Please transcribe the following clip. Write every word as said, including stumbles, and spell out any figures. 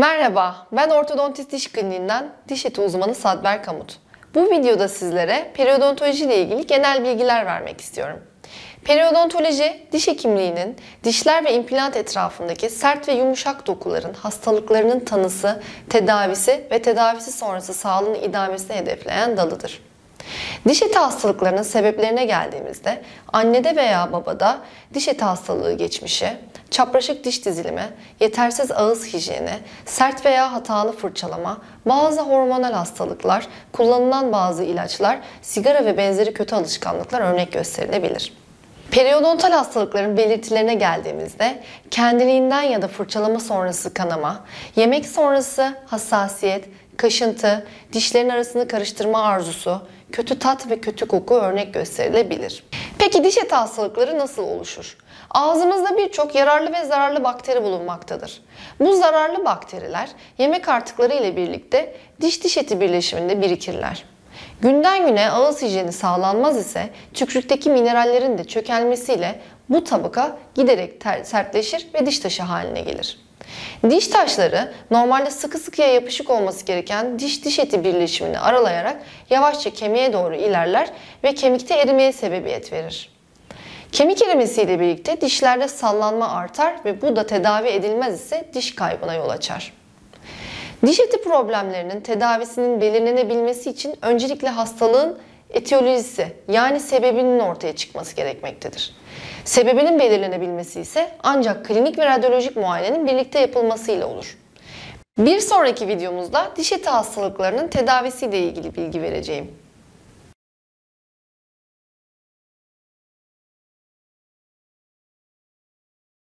Merhaba, ben Ortodontist Diş Kliniğinden diş eti uzmanı Sadber Kamut. Bu videoda sizlere periodontoloji ile ilgili genel bilgiler vermek istiyorum. Periodontoloji, diş hekimliğinin dişler ve implant etrafındaki sert ve yumuşak dokuların hastalıklarının tanısı, tedavisi ve tedavisi sonrası sağlığın idamesini hedefleyen dalıdır. Diş eti hastalıklarının sebeplerine geldiğimizde annede veya babada diş eti hastalığı geçmişi, çapraşık diş dizilimi, yetersiz ağız hijyeni, sert veya hatalı fırçalama, bazı hormonal hastalıklar, kullanılan bazı ilaçlar, sigara ve benzeri kötü alışkanlıklar örnek gösterilebilir. Periodontal hastalıkların belirtilerine geldiğimizde kendiliğinden ya da fırçalama sonrası kanama, yemek sonrası hassasiyet, kaşıntı, dişlerin arasını karıştırma arzusu, kötü tat ve kötü koku örnek gösterilebilir. Peki diş eti hastalıkları nasıl oluşur? Ağzımızda birçok yararlı ve zararlı bakteri bulunmaktadır. Bu zararlı bakteriler yemek artıkları ile birlikte diş-diş eti birleşiminde birikirler. Günden güne ağız hijyeni sağlanmaz ise tükürükteki minerallerin de çökelmesiyle bu tabaka giderek sertleşir ve diş taşı haline gelir. Diş taşları normalde sıkı sıkıya yapışık olması gereken diş-diş eti birleşimini aralayarak yavaşça kemiğe doğru ilerler ve kemikte erimeye sebebiyet verir. Kemik erimesiyle birlikte dişlerde sallanma artar ve bu da tedavi edilmez ise diş kaybına yol açar. Diş eti problemlerinin tedavisinin belirlenebilmesi için öncelikle hastalığın etiyolojisi yani sebebinin ortaya çıkması gerekmektedir. Sebebinin belirlenebilmesi ise ancak klinik ve radyolojik muayenenin birlikte yapılmasıyla olur. Bir sonraki videomuzda diş eti hastalıklarının tedavisiyle ilgili bilgi vereceğim.